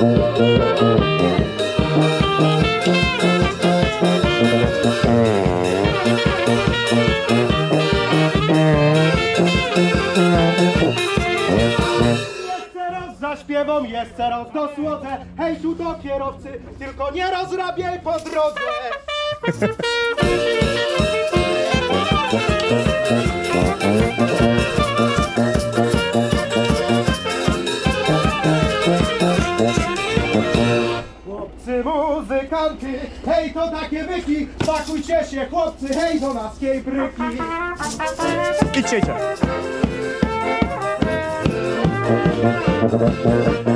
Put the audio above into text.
Zaśpiewam jeszcze raz do słote. Hej, tu do kierowcy, tylko nie rozrabiaj po drodze. Chłopcy muzykanty, hej, to takie wyki. Pakujcie się chłopcy, hej, do naskiej bryki. Idźcie.